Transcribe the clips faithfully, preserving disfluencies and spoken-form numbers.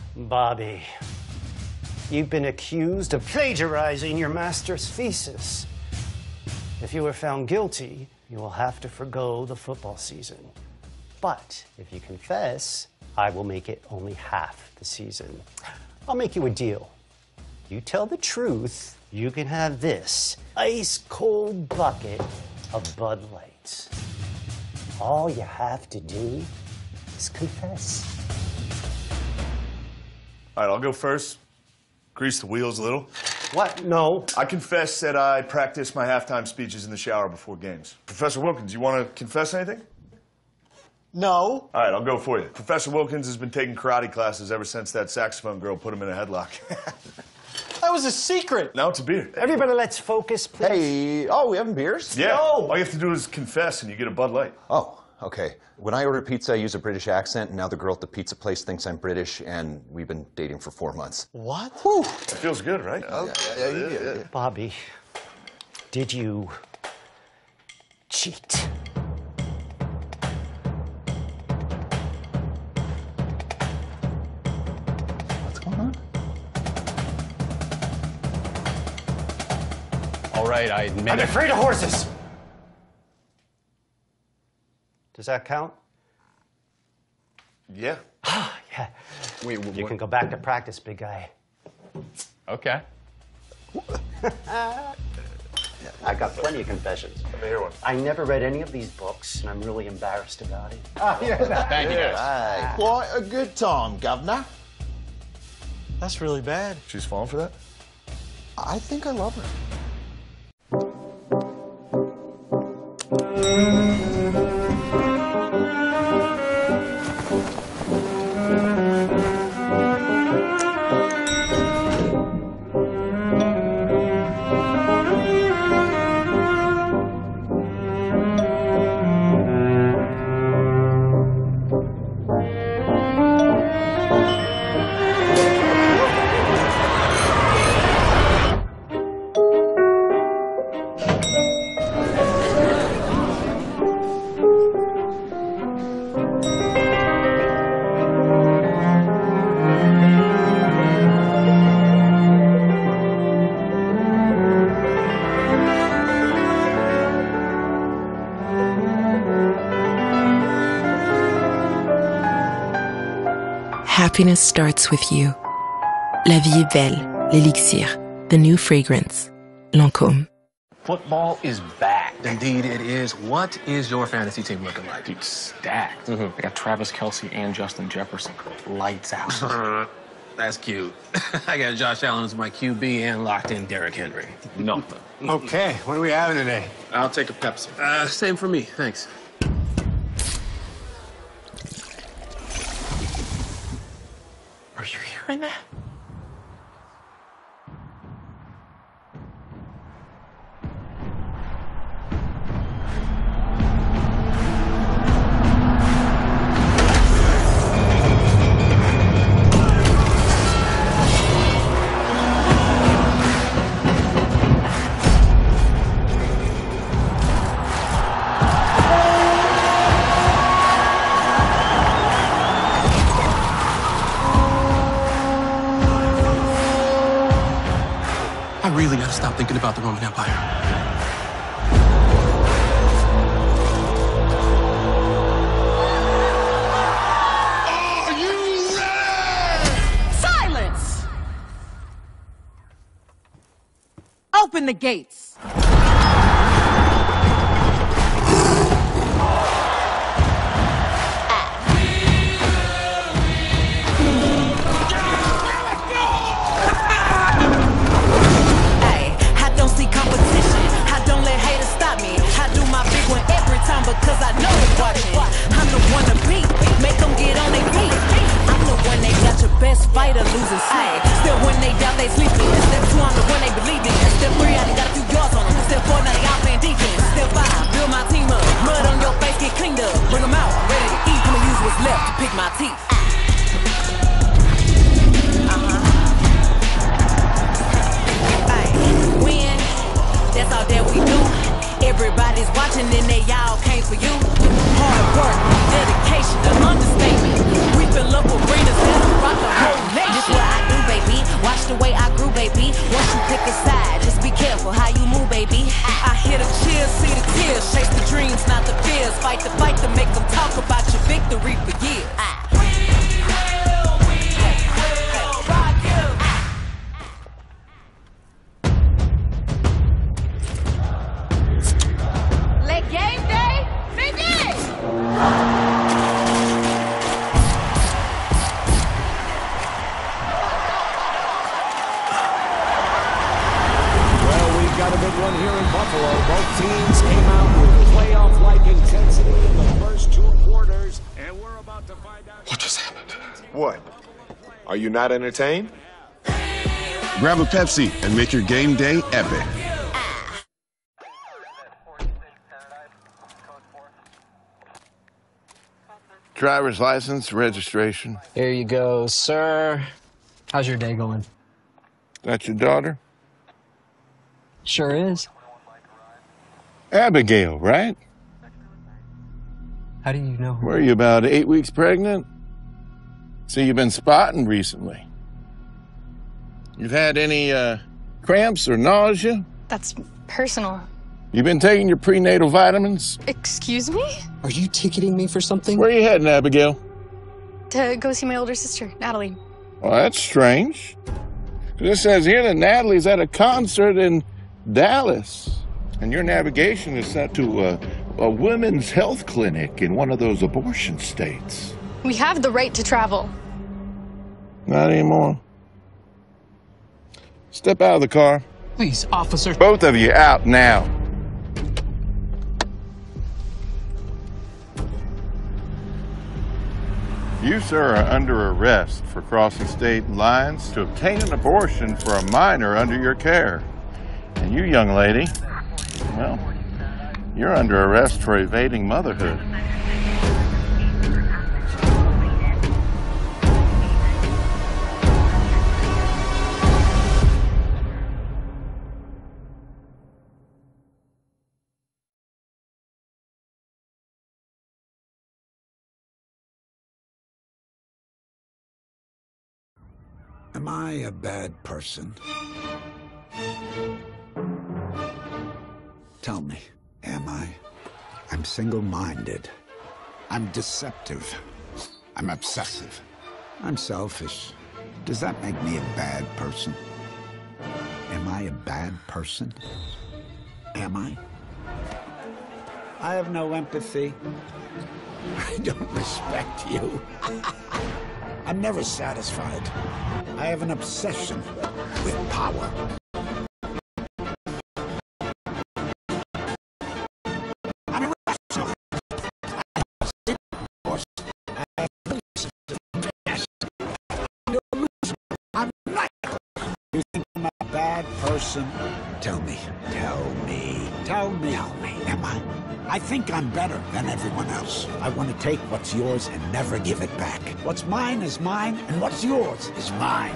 Bobby, you've been accused of plagiarizing your master's thesis. If you are found guilty, you will have to forgo the football season. But if you confess, I will make it only half the season. I'll make you a deal. You tell the truth, you can have this ice-cold bucket of Bud Light. All you have to do is confess. All right, I'll go first. Grease the wheels a little. What? No. I confess that I practice my halftime speeches in the shower before games. Professor Wilkins, you want to confess anything? No. All right, I'll go for you. Professor Wilkins has been taking karate classes ever since that saxophone girl put him in a headlock. That was a secret. Now it's a beer. Everybody, let's focus, please. Hey, oh, we having beers? Yeah. No. All you have to do is confess and you get a Bud Light. Oh, okay. When I order pizza, I use a British accent, and now the girl at the pizza place thinks I'm British, and we've been dating for four months. What? Whew. That feels good, right? Oh, yeah, yeah, yeah, yeah. Bobby, did you cheat? What's going on? All right, I admit I'm it. afraid of horses. Does that count? Yeah. Ah, yeah. Wait, You can go back to practice, big guy. Okay. I got plenty of confessions. Let me hear one. I never read any of these books, and I'm really embarrassed about it. Thank you, guys. Right. Quite a good time, Governor. That's really bad. She's falling for that? I think I love her. Happiness starts with you. La vie est belle, l'élixir, the new fragrance, Lancôme. Football is back. Indeed, it is. What is your fantasy team looking like? Dude, stacked. Mm-hmm. I got Travis Kelce and Justin Jefferson. Lights out. That's cute. I got Josh Allen as my Q B and locked in Derrick Henry. Nothing. Okay, what are we having today? I'll take a Pepsi. Uh, same for me, thanks. Are you hearing that? I really gotta stop thinking about the Roman Empire. Are you ready? Silence! Open the gates. Because I know it's watching. I'm the one to beat. Make them get on their feet. I'm the one they got your best fighter losing sleep. Still when they doubt they sleeping. Step two, I'm the one they believe in. Step three, I done got a few yards on them. Step four, now they out playing defense. Step five, build my team up. Mud on your face, get cleaned up. Bring them out, ready to eat. I'ma use what's left to pick my teeth. Uh-huh. Ay, win. That's all that we do. Everybody's watching and they all came for you. Hard work, dedication, an understatement. We fill up arenas that'll rock the whole nation. What? Are you not entertained? Grab a Pepsi and make your game day epic. Driver's license, registration. Here you go, sir. How's your day going? That your daughter? Sure is. Abigail, right? How do you know? Were you about eight weeks pregnant? See, you've been spotting recently. You've had any uh, cramps or nausea? That's personal. You been taking your prenatal vitamins? Excuse me? Are you ticketing me for something? Where are you heading, Abigail? To go see my older sister, Natalie. Well, that's strange. It says here that Natalie's at a concert in Dallas. And your navigation is set to a, a women's health clinic in one of those abortion states. We have the right to travel. Not anymore. Step out of the car. Please, officer. Both of you out now. You, sir, are under arrest for crossing state lines to obtain an abortion for a minor under your care. And you, young lady, well, you're under arrest for evading motherhood. Am I a bad person? Tell me, am I? I'm single-minded. I'm deceptive. I'm obsessive. I'm selfish. Does that make me a bad person? Am I a bad person? Am I? I have no empathy. I don't respect you. I'm never satisfied. I have an obsession with power. I'm irrational. I have force. I have yes. I'm not. You think I'm a bad person? Tell me. Tell me. Tell me. Tell me. Am I? I think I'm better than everyone else. I want to take what's yours and never give it back. What's mine is mine, and what's yours is mine.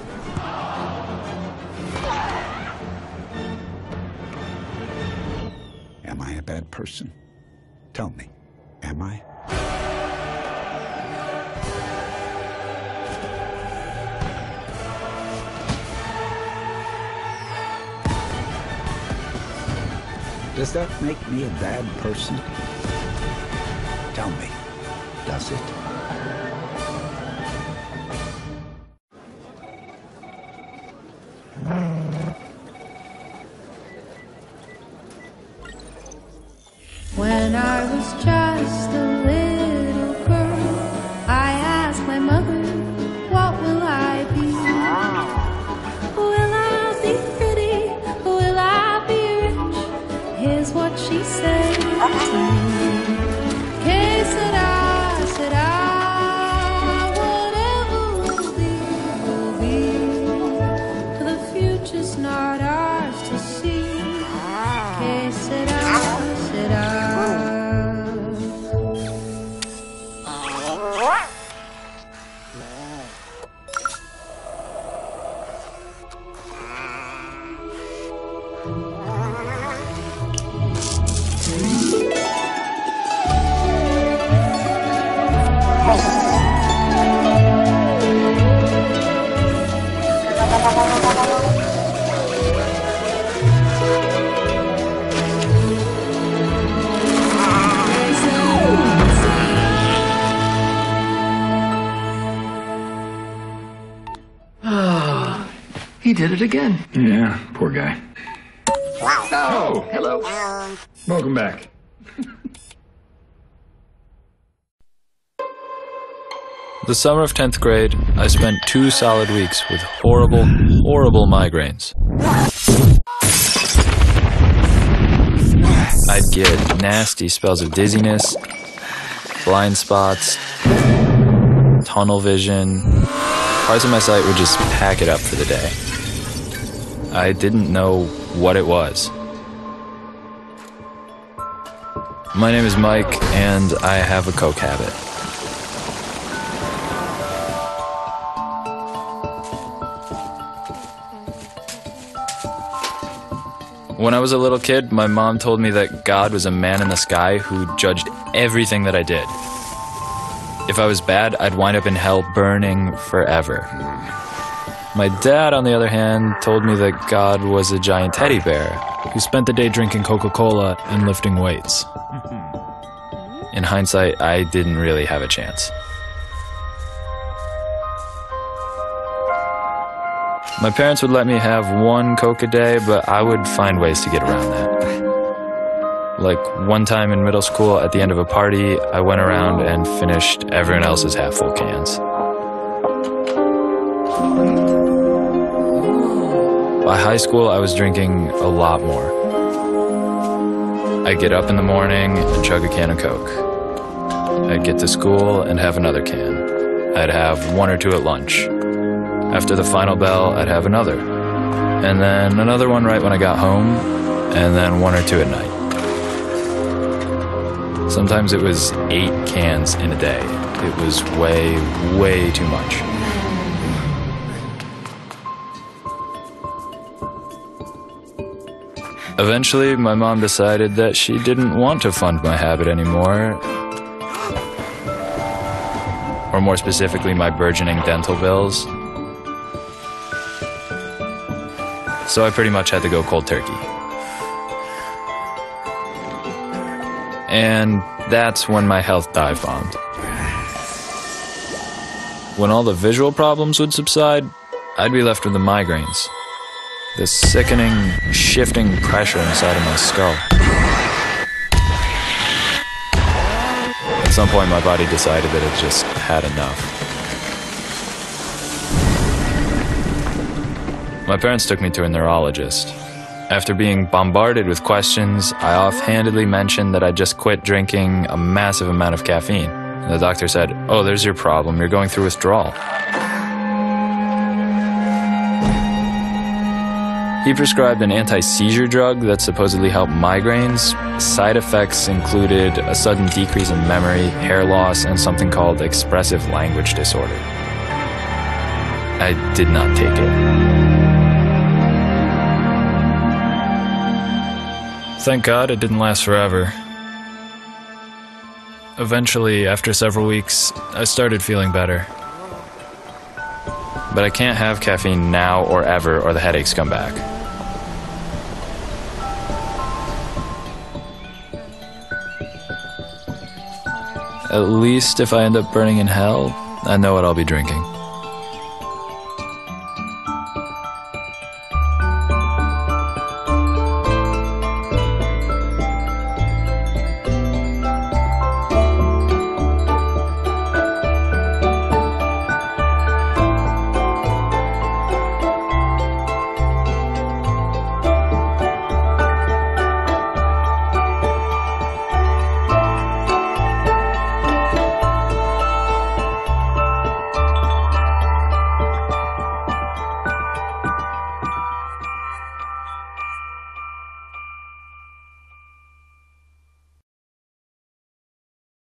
Am I a bad person? Tell me, am I? Does that make me a bad person? Tell me, does it? When I was just a little girl, I asked my mother, what will I be? Will I be pretty? Will I be rich? Here's what she said to me. Que sera, sera, whatever will be, will be. The future's not ours to see. Que sera, sera. He did it again. Yeah, poor guy. Oh, hello. Welcome back. The summer of tenth grade, I spent two solid weeks with horrible, horrible migraines. I'd get nasty spells of dizziness, blind spots, tunnel vision. Parts of my sight would just pack it up for the day. I didn't know what it was. My name is Mike, and I have a coke habit. When I was a little kid, my mom told me that God was a man in the sky who judged everything that I did. If I was bad, I'd wind up in hell burning forever. My dad, on the other hand, told me that God was a giant teddy bear who spent the day drinking Coca-Cola and lifting weights. In hindsight, I didn't really have a chance. My parents would let me have one Coke a day, but I would find ways to get around that. Like one time in middle school, at the end of a party, I went around and finished everyone else's half-full cans. By high school, I was drinking a lot more. I'd get up in the morning and chug a can of Coke. I'd get to school and have another can. I'd have one or two at lunch. After the final bell, I'd have another. And then another one right when I got home, and then one or two at night. Sometimes it was eight cans in a day. It was way, way too much. Eventually, my mom decided that she didn't want to fund my habit anymore. Or more specifically, my burgeoning dental bills. So I pretty much had to go cold turkey. And that's when my health dive bombed. When all the visual problems would subside, I'd be left with the migraines. The sickening, shifting pressure inside of my skull. At some point, my body decided that it just had enough. My parents took me to a neurologist. After being bombarded with questions, I offhandedly mentioned that I'd just quit drinking a massive amount of caffeine. And the doctor said, "Oh, there's your problem. You're going through withdrawal." He prescribed an anti-seizure drug that supposedly helped migraines. Side effects included a sudden decrease in memory, hair loss, and something called expressive language disorder. I did not take it. Thank God it didn't last forever. Eventually, after several weeks, I started feeling better. But I can't have caffeine now or ever, or the headaches come back. At least if I end up burning in hell, I know what I'll be drinking.